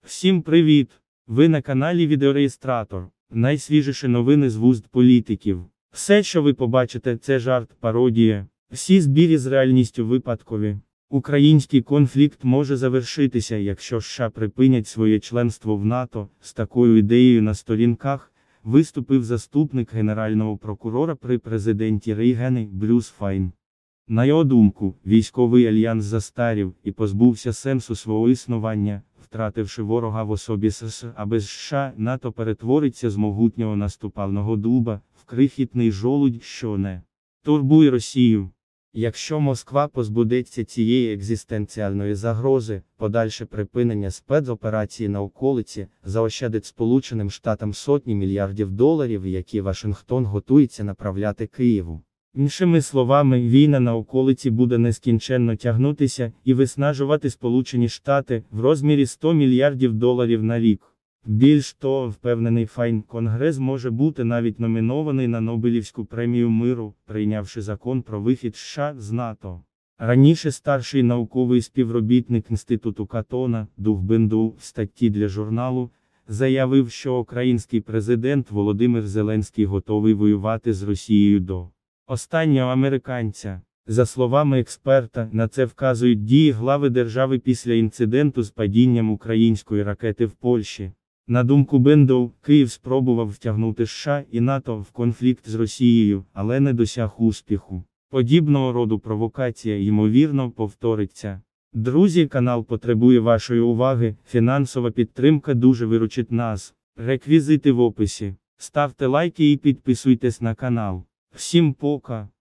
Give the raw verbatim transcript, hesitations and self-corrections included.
Всім привіт! Ви на каналі Відеореєстратор. Найсвіжіші новини з вуст політиків. Все, що ви побачите, це жарт, пародія. Всі збіги з реальністю випадкові. Український конфлікт може завершитися, якщо США припинять своє членство в НАТО. З такою ідеєю на сторінках виступив заступник генерального прокурора при президенті Рейгана Брюс Файн. На його думку, військовий альянс застарів і позбувся сенсу свого існування, втративши ворога в особі США, а без США НАТО перетвориться з могутнього наступального дуба в крихітний жолудь, що не турбує Росію. Якщо Москва позбудеться цієї екзистенціальної загрози, подальше припинення спецоперації на околиці заощадить Сполученим Штатам сотні мільярдів доларів, які Вашингтон готується направляти Києву. Іншими словами, війна на околиці буде нескінченно тягнутися і виснажувати Сполучені Штати в розмірі сто мільярдів доларів на рік. Більш того, впевнений Файн, Конгрес може бути навіть номінований на Нобелівську премію миру, прийнявши закон про вихід США з НАТО. Раніше старший науковий співробітник Інституту Катона, Дуг Бенду, в статті для журналу, заявив, що український президент Володимир Зеленський готовий воювати з Росією до останнього американця. За словами експерта, на це вказують дії глави держави після інциденту з падінням української ракети в Польщі. На думку Бенду, Київ спробував втягнути США і НАТО в конфлікт з Росією, але не досяг успіху. Подібного роду провокація, ймовірно, повториться. Друзі, канал потребує вашої уваги, фінансова підтримка дуже виручить нас. Реквізити в описі. Ставте лайки і підписуйтесь на канал. Всім пока!